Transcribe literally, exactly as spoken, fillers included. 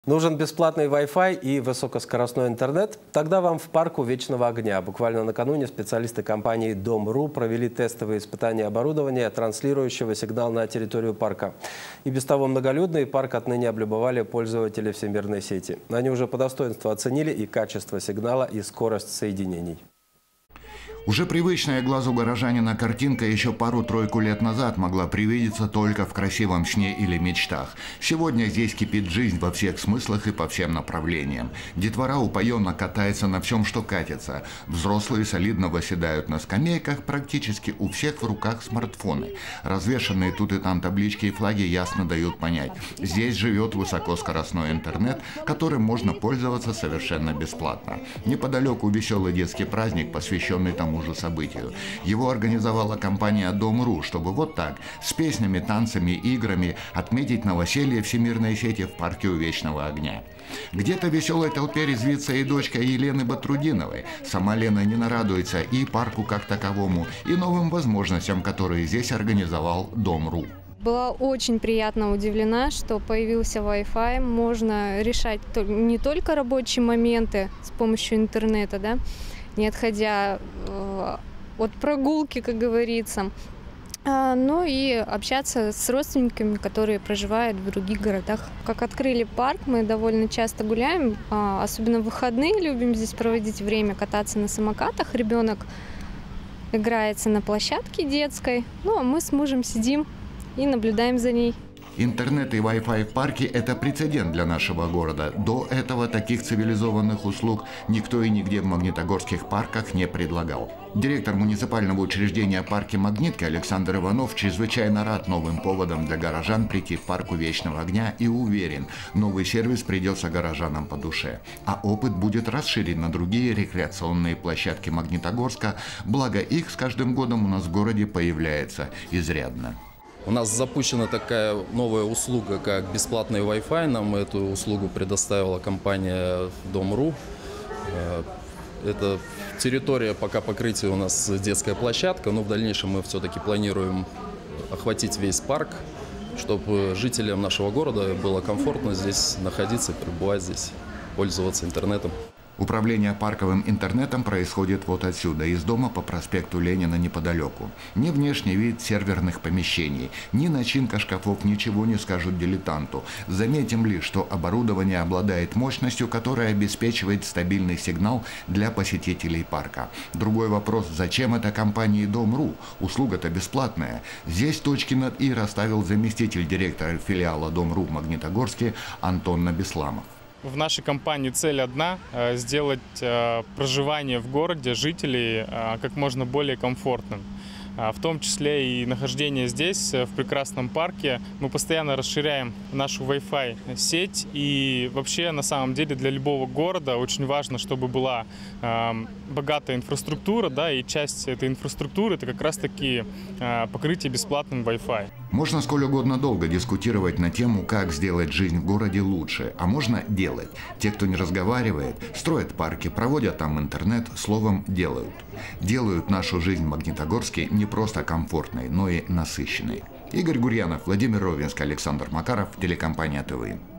Нужен бесплатный Wi-Fi и высокоскоростной интернет? Тогда вам в парку Вечного огня. Буквально накануне специалисты компании Дом.ру провели тестовые испытания оборудования, транслирующего сигнал на территорию парка. И без того многолюдный парк отныне облюбовали пользователи всемирной сети. Они уже по достоинству оценили и качество сигнала, и скорость соединений. Уже привычная глазу горожанина картинка еще пару-тройку лет назад могла привидеться только в красивом сне или мечтах. Сегодня здесь кипит жизнь во всех смыслах и по всем направлениям. Детвора упоенно катается на всем, что катится. Взрослые солидно восседают на скамейках, практически у всех в руках смартфоны. Развешанные тут и там таблички и флаги ясно дают понять. Здесь живет высокоскоростной интернет, которым можно пользоваться совершенно бесплатно. Неподалеку веселый детский праздник, посвященный тому же событию. Его организовала компания Дом.ру, чтобы вот так, с песнями, танцами, играми, отметить новоселье всемирной сети в парке у Вечного огня. Где-то в веселой толпе резвится и дочка Елены Батрудиновой. Сама Лена не нарадуется и парку как таковому, и новым возможностям, которые здесь организовал Дом.ру. Была очень приятно удивлена, что появился Wi-Fi. Можно решать не только рабочие моменты с помощью интернета, да, не отходя э, от прогулки, как говорится, а, но и общаться с родственниками, которые проживают в других городах. Как открыли парк, мы довольно часто гуляем, а, особенно в выходные любим здесь проводить время, кататься на самокатах. Ребенок играется на площадке детской, ну а мы с мужем сидим и наблюдаем за ней. Интернет и Wi-Fi в парке – это прецедент для нашего города. До этого таких цивилизованных услуг никто и нигде в магнитогорских парках не предлагал. Директор муниципального учреждения парки «Магнитка» Александр Иванов чрезвычайно рад новым поводам для горожан прийти в парк у Вечного огня и уверен, новый сервис придется горожанам по душе. А опыт будет расширен на другие рекреационные площадки Магнитогорска, благо их с каждым годом у нас в городе появляется изрядно. У нас запущена такая новая услуга, как бесплатный Wi-Fi. Нам эту услугу предоставила компания Дом.ру. Это территория, пока покрытие у нас детская площадка, но в дальнейшем мы все-таки планируем охватить весь парк, чтобы жителям нашего города было комфортно здесь находиться, пребывать здесь, пользоваться интернетом. Управление парковым интернетом происходит вот отсюда, из дома по проспекту Ленина неподалеку. Ни внешний вид серверных помещений, ни начинка шкафов ничего не скажут дилетанту. Заметим лишь, что оборудование обладает мощностью, которая обеспечивает стабильный сигнал для посетителей парка. Другой вопрос, зачем это компании Дом.ру? Услуга-то бесплатная. Здесь точки над «и» расставил заместитель директора филиала Дом.ру в Магнитогорске Антон Набесламов. В нашей компании цель одна – сделать проживание в городе жителей как можно более комфортным. В том числе и нахождение здесь, в прекрасном парке. Мы постоянно расширяем нашу Wi-Fi сеть. И вообще, на самом деле, для любого города очень важно, чтобы была э, богатая инфраструктура, да, и часть этой инфраструктуры – это как раз-таки э, покрытие бесплатным Wi-Fi. Можно сколь угодно долго дискутировать на тему, как сделать жизнь в городе лучше, а можно делать. Те, кто не разговаривает, строят парки, проводят там интернет, словом, делают. Делают нашу жизнь в Магнитогорске не просто комфортной, но и насыщенной. Игорь Гурьянов, Владимир Ровенск, Александр Макаров, телекомпания ТВ.